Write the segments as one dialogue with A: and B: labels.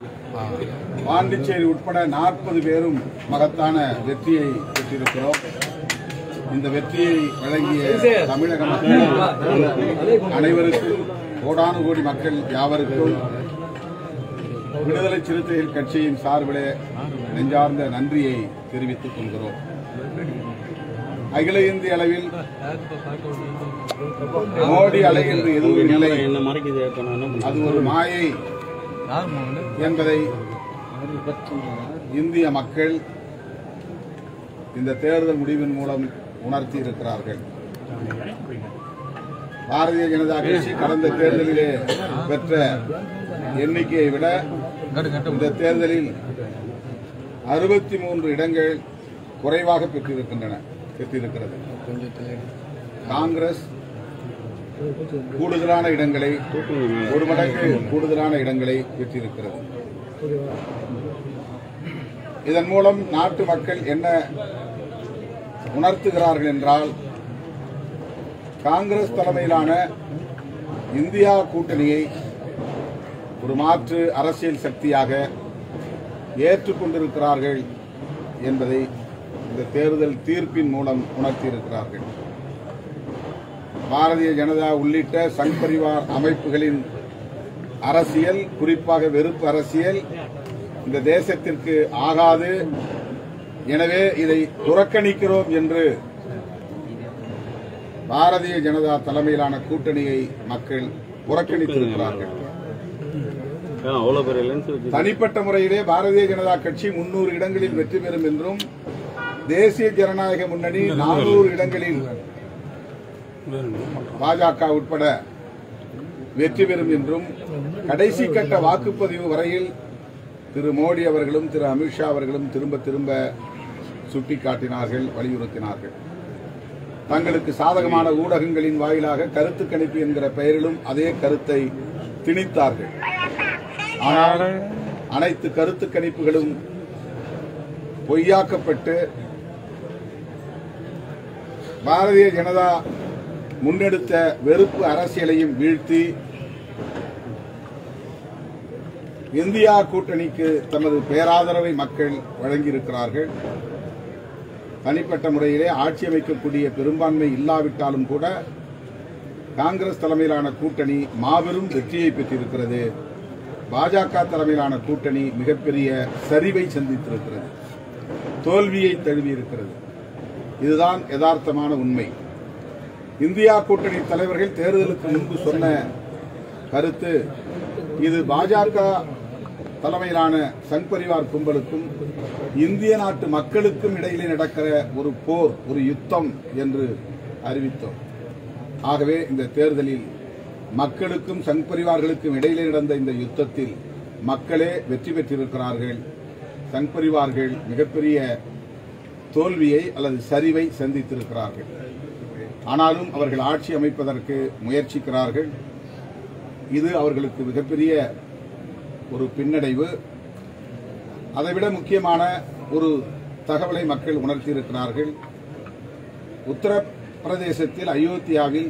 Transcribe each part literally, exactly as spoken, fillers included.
A: பாண்டிச்சேரி உட்பட நாற்பது பேரும் மகத்தான வெற்றியை பெற்றிருக்கிறோம். இந்த வெற்றியை வழங்கிய தமிழக மக்கள் அனைவருக்கும், கோடானு கோடி மக்கள் யாவருக்கும் விடுதலை சிறுத்தைகள் கட்சியின் சார்பிலே நெஞ்சார்ந்த நன்றியை தெரிவித்துக் கொள்கிறோம். அகில இந்திய அளவில் மோடி அலை என்று எதுவும் இல்லை, அது ஒரு மாயை என்பதை இந்திய மக்கள் இந்த தேர்தல் முடிவின் மூலம் உணர்த்தி இருக்கிறார்கள். பாரதிய ஜனதா கட்சி கடந்த தேர்தலிலே பெற்ற எண்ணிக்கையை விட இந்த தேர்தலில் அறுபத்தி மூன்று இடங்கள் குறைவாக பெற்றிருக்கின்றன பெற்றிருக்கிறது. காங்கிரஸ் கூடுதலான இடங்களை, ஒரு மடங்கு கூடுதலான இடங்களை பெற்றிருக்கிறது. இதன் மூலம் நாட்டு மக்கள் என்ன உணர்த்துகிறார்கள் என்றால், காங்கிரஸ் தலைமையிலான இந்தியா கூட்டணியை ஒரு மாற்று அரசியல் சக்தியாக ஏற்றுக்கொண்டிருக்கிறார்கள் என்பதை இந்த தேர்தல் தீர்ப்பின் மூலம் உணர்த்தியிருக்கிறார்கள். பாரதிய ஜனதா உள்ளிட்ட சங் பரிவார் அமைப்புகளின் அரசியல், குறிப்பாக வெறுப்பு அரசியல் இந்த தேசத்திற்கு ஆகாது, எனவே இதை புறக்கணிக்கிறோம் என்று பாரதிய ஜனதா தலைமையிலான கூட்டணியை மக்கள் புறக்கணித்திருக்கிறார்கள். தனிப்பட்ட முறையிலே பாரதிய ஜனதா கட்சி முன்னூறு இடங்களில் வெற்றி பெறும் என்றும், தேசிய ஜனநாயக முன்னணி நானூறு இடங்களில் பாஜக உட்பட வெற்றி பெறும் என்றும், கடைசி கட்ட வாக்குப்பதிவு வரையில் திரு மோடி அவர்களும் திரு அமித்ஷா அவர்களும் திரும்ப திரும்ப சுட்டிக்காட்டினார்கள், வலியுறுத்தினார்கள். தங்களுக்கு சாதகமான ஊடகங்களின் வாயிலாக கருத்து கணிப்பு என்கிற பெயரிலும் அதே கருத்தை திணித்தார்கள். ஆனால் அனைத்து கருத்து கணிப்புகளும் பொய்யாக்கப்பட்டு பாரதிய ஜனதா முன்னெடுத்த வெறுப்பு அரசியலையும் வீழ்த்தி இந்தியா கூட்டணிக்கு தமது பேராதரவை மக்கள் வழங்கியிருக்கிறார்கள். தனிப்பட்ட முறையிலே ஆட்சி அமைக்கக்கூடிய பெரும்பான்மை இல்லாவிட்டாலும் கூட காங்கிரஸ் தலைமையிலான கூட்டணி மாபெரும் வெற்றியை பெற்றிருக்கிறது. பாஜக தலைமையிலான கூட்டணி மிகப்பெரிய சரிவை சந்தித்திருக்கிறது, தோல்வியை தழுவியிருக்கிறது. இதுதான் யதார்த்தமான உண்மை. இந்தியா கூட்டணி தலைவர்கள் தேர்தலுக்கு முன்பு சொன்ன கருத்து, இது பாஜக தலைமையிலான சங் பரிவார் கும்பலுக்கும் இந்திய நாட்டு மக்களுக்கும் இடையிலே நடக்கிற ஒரு போர், ஒரு யுத்தம் என்று அறிவித்தோம். ஆகவே இந்த தேர்தலில் மக்களுக்கும் சங் பரிவார்களுக்கும் இடையிலே நடந்த இந்த யுத்தத்தில் மக்களே வெற்றி பெற்றிருக்கிறார்கள். சங் பரிவார்கள் மிகப்பெரிய தோல்வியை அல்லது சரிவை சந்தித்திருக்கிறார்கள். ஆனாலும் அவர்கள் ஆட்சி அமைப்பதற்கு முயற்சிக்கிறார்கள். இது அவர்களுக்கு மிகப்பெரிய ஒரு பின்னடைவு. அதைவிட முக்கியமான ஒரு தகவலை மக்கள் உணர்த்தியிருக்கிறார்கள். உத்தரப்பிரதேசத்தில் அயோத்தியாவில்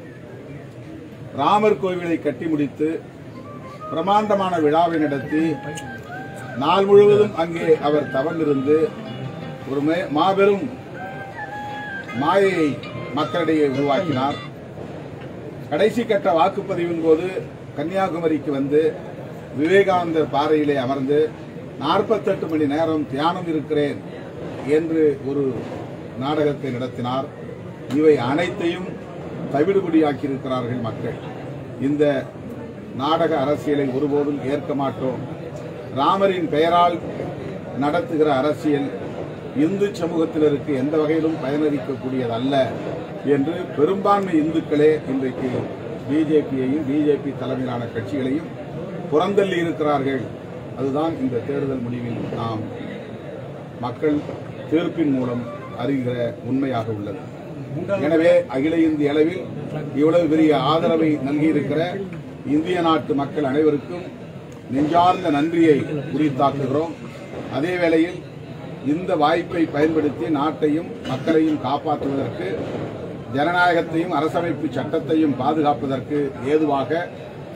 A: ராமர் கோவிலை கட்டி முடித்து பிரமாண்டமான விழாவை நடத்தி நாள் முழுவதும் அங்கே அவர் தவம் இருந்து ஒரு மாபெரும் மாயையை மக்களிடையே உருவாக்கினார். கடைசி கட்ட வாக்குப்பதிவின் போது கன்னியாகுமரிக்கு வந்து விவேகானந்தர் பாறையிலே அமர்ந்து நாற்பத்தெட்டு மணி நேரம் தியானம் இருக்கிறேன் என்று ஒரு நாடகத்தை நடத்தினார். இவை அனைத்தையும் தவிடுபடியாக்கியிருக்கிறார்கள் மக்கள். இந்த நாடக அரசியலை ஒருபோதும் ஏற்க மாட்டோம். ராமரின் பெயரால் நடத்துகிற அரசியல் இந்து சமூகத்தினருக்கு எந்த வகையிலும் பயனளிக்கக்கூடியதல்ல என்று பெரும்பான்மை இந்துக்களே இன்றைக்கு பிஜேபியையும் பிஜேபி தலைமையிலான கட்சிகளையும் புறந்தள்ளி இருக்கிறார்கள். அதுதான் இந்த தேர்தல் முடிவில் நாம் மக்கள் தீர்ப்பின் மூலம் அறிகிற உண்மையாக உள்ளது. எனவே அகில இந்திய அளவில் இவ்வளவு பெரிய ஆதரவை நல்கியிருக்கிற இந்திய நாட்டு மக்கள் அனைவருக்கும் நெஞ்சார்ந்த நன்றியை உரித்தாக்குகிறோம். அதே வேளையில் இந்த வாய்ப்பை பயன்படுத்தி நாட்டையும் மக்களையும் காப்பாற்றுவதற்கு, ஜனநாயகத்தையும் அரசமைப்பு சட்டத்தையும் பாதுகாப்பதற்கு ஏதுவாக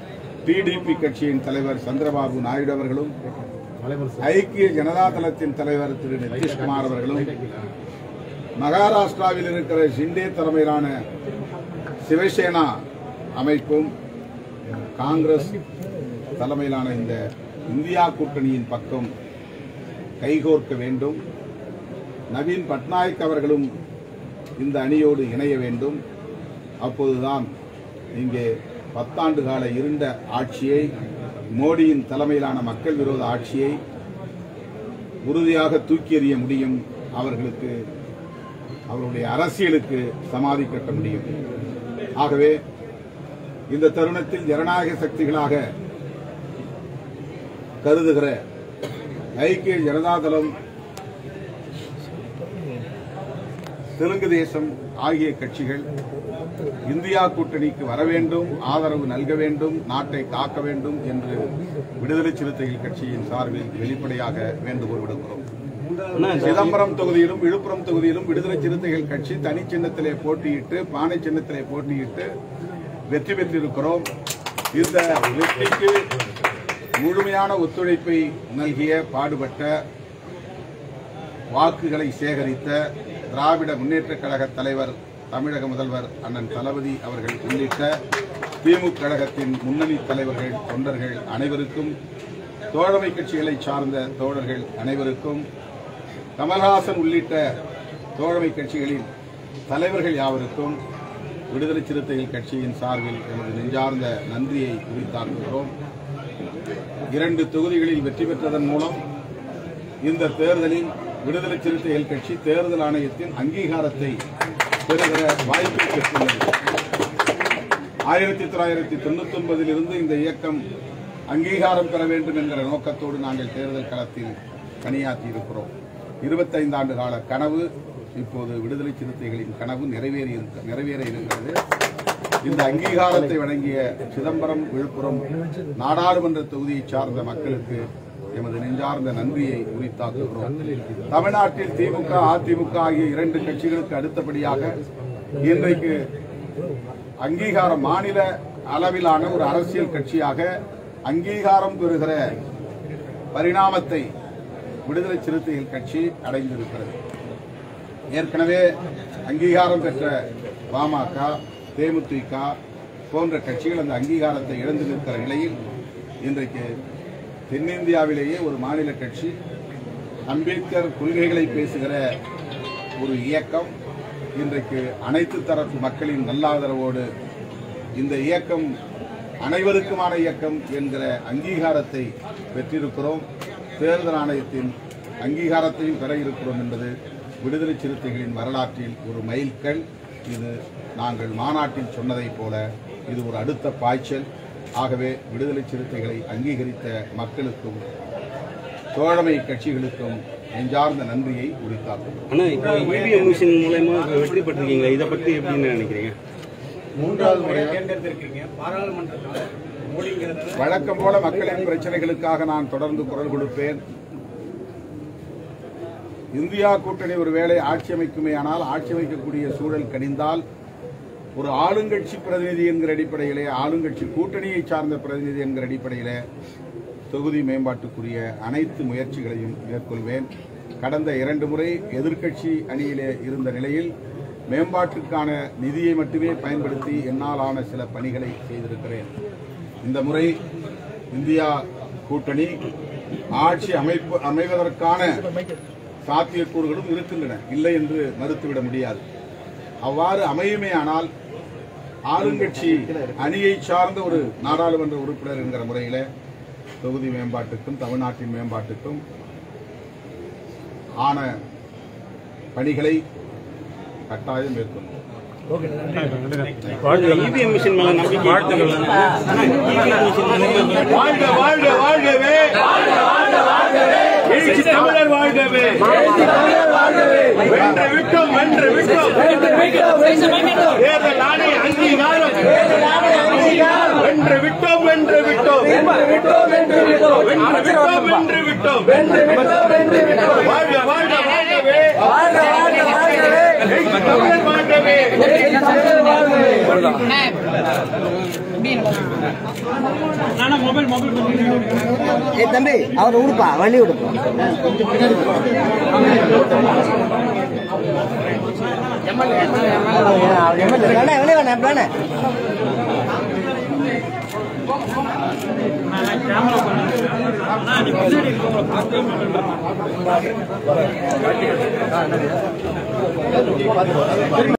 A: டிடிபி கட்சியின் தலைவர் சந்திரபாபு நாயுடு அவர்களும், ஐக்கிய ஜனதா தளத்தின் தலைவர் திரு நிதிஷ்குமார் அவர்களும், மகாராஷ்டிராவில் இருக்கிற ஷிண்டே தலைமையிலான சிவசேனா அமைப்பும், காங்கிரஸ் தலைமையிலான இந்த இந்தியா கூட்டணியின் பக்கம் கைகோர்க்க வேண்டும். நவீன் பட்நாயக் அவர்களும் இந்த அணியோடு இணைய வேண்டும். அப்போதுதான் இங்கே பத்தாண்டு கால இருண்ட ஆட்சியை, மோடியின் தலைமையிலான மக்கள் விரோத ஆட்சியை உறுதியாக தூக்கி எறிய முடியும். அவர்களுக்கு, அவருடைய அரசியலுக்கு சமாதி கட்ட முடியும். ஆகவே இந்த தருணத்தில் ஜனநாயக சக்திகளாக கருதுகிற ஐக்கிய ஜனதாதளம், தெலுங்கு தேசம் ஆகிய கட்சிகள் இந்தியா கூட்டணிக்கு வர வேண்டும், ஆதரவு நல்க வேண்டும், நாட்டை காக்க வேண்டும் என்று விடுதலை சிறுத்தைகள் கட்சியின் சார்பில் வெளிப்படையாக வேண்டுகோள் விடுக்கிறோம். சிதம்பரம் தொகுதியிலும் விழுப்புரம் தொகுதியிலும் விடுதலை சிறுத்தைகள் கட்சி தனி சின்னத்திலே போட்டியிட்டு, பானை சின்னத்திலே போட்டியிட்டு வெற்றி பெற்றிருக்கிறோம். இந்த வெற்றிக்கு முழுமையான ஒத்துழைப்பை நல்கிய, பாடுபட்ட, வாக்குகளை சேகரித்த திராவிட முன்னேற்ற கழக தலைவர், தமிழக முதல்வர் அண்ணன் தளபதி அவர்கள் உள்ளிட்ட திமுக கழகத்தின் முன்னணி தலைவர்கள், தொண்டர்கள் அனைவருக்கும், தோழமை கட்சிகளை சார்ந்த தோழர்கள் அனைவருக்கும், கமல்ஹாசன் உள்ளிட்ட தோழமை கட்சிகளின் தலைவர்கள் யாவருக்கும் விடுதலை சிறுத்தைகள் கட்சியின் சார்பில் எமது நெஞ்சார்ந்த நன்றியை உரித்தாக்குகிறோம். இரண்டு தொகுதிகளில் வெற்றி பெற்றதன் மூலம் இந்த தேர்தலில் விடுதலை சிறுத்தைகள் கட்சி தேர்தல் ஆணையத்தின் அங்கீகாரத்தை பெறுகிற வாய்ப்பை பெற்றுள்ளது. ஆயிரத்தி தொள்ளாயிரத்தி தொண்ணூத்தி ஒன்பதில் இருந்து இந்த இயக்கம் அங்கீகாரம் பெற வேண்டும் என்கிற நோக்கத்தோடு நாங்கள் தேர்தல் களத்தில் பணியாற்றி இருக்கிறோம். இருபத்தைந்து ஆண்டு கால கனவு இப்போது விடுதலை சிறுத்தைகளின் கனவு நிறைவேறி நிறைவேற இருக்கிறது. இந்த அங்கீகாரத்தை வழங்கிய சிதம்பரம், விழுப்புரம் நாடாளுமன்ற தொகுதியை சார்ந்த மக்களுக்கு எமது நெஞ்சார்ந்த நன்றியை உரித்தாக்குகிறோம். தமிழ்நாட்டில் திமுக, அதிமுக ஆகிய இரண்டு கட்சிகளுக்கு அடுத்தபடியாக இன்றைக்கு அங்கீகாரம், மாநில அளவிலான ஒரு அரசியல் கட்சியாக அங்கீகாரம் பெறுகிற பரிணாமத்தை விடுதலை சிறுத்தைகள் கட்சி அடைந்திருக்கிறது. ஏற்கனவே அங்கீகாரம் பெற்ற பாமக, தேமுதிக போன்ற கட்சிகள் அந்த அங்கீகாரத்தை இழந்து நிற்கிற நிலையில் இன்றைக்கு தென்னிந்தியாவிலேயே ஒரு மாநில கட்சி, அம்பேத்கர் கொள்கைகளை பேசுகிற ஒரு இயக்கம், இன்றைக்கு அனைத்து தரப்பு மக்களின் நல்லாதரவோடு இந்த இயக்கம் அனைவருக்குமான இயக்கம் என்கிற அங்கீகாரத்தை பெற்றிருக்கிறோம். தேர்தல் ஆணையத்தின் அங்கீகாரத்தையும் பெற இருக்கிறோம் என்பது விடுதலை சிறுத்தைகளின் வரலாற்றில் ஒரு மைல்கல். இது நாங்கள் மாநாட்டில் சொன்னதைப் போல இது ஒரு அடுத்த பாய்ச்சல். ஆகவே விடுதலை சிறுத்தைகளை அங்கீகரித்த மக்களுக்கும் தோழமை கட்சிகளுக்கும் நெஞ்சார்ந்த நன்றியை உரித்தாக்கும்.
B: வெற்றி பெற்றிருக்கீங்களா, இதை பற்றி எப்படின்னு நினைக்கிறீங்க?
A: மூன்றாவது முறையாக வழக்கம் போல மக்களின் பிரச்சனைகளுக்காக நான் தொடர்ந்து குரல் கொடுப்பேன். இந்தியா கூட்டணி ஒருவேளை ஆட்சி அமைக்குமே ஆனால், ஆட்சி அமைக்கக்கூடிய சூழல் கனிந்தால், ஒரு ஆளுங்கட்சி பிரதிநிதி என்கிற அடிப்படையிலே, ஆளுங்கட்சி கூட்டணியை சார்ந்த பிரதிநிதி என்கிற அடிப்படையிலே தொகுதி மேம்பாட்டுக்குரிய அனைத்து முயற்சிகளையும் மேற்கொள்வேன். கடந்த இரண்டு முறை எதிர்க்கட்சி அணியிலே இருந்த நிலையில் மேம்பாட்டுக்கான நிதியை மட்டுமே பயன்படுத்தி என்னாலான சில பணிகளை செய்திருக்கிறேன். இந்த முறை இந்தியா கூட்டணி ஆட்சி அமைப்பு அமைவதற்கான சாத்தியக்கூறுகளும் இருக்கின்றன, இல்லை என்று மறுத்துவிட முடியாது. அவ்வாறு அமையுமே ஆனால், ஆளுங்கட்சி அணியை சார்ந்த ஒரு நாடாளுமன்ற உறுப்பினர் என்கிற முறையில் தொகுதி மேம்பாட்டுக்கும் தமிழ்நாட்டின் மேம்பாட்டுக்கும் ஆன பணிகளை கட்டாயம் மேற்கொள்ளும்.
B: இவிஎம் மிஷின் மேல நம்பிக்கை
C: வாழ்க வாழ்க வாழ்கவே, எழுச்சி தமிழர் வாழ்கவே, வென்று விட்டோம் வென்று விட்டோம், தேர்தல் ஆணைய அங்கீகாரம் வென்று விட்டோம் வென்று விட்டோம், வென்று விட்டோம் வென்று விட்டோம், வாழ்க வாழ்க வாழ்கவே, தமிழர் வாழ்கவே.
D: தம்பி அவர் உடுப்பா வழி விடுப்பா கேமரா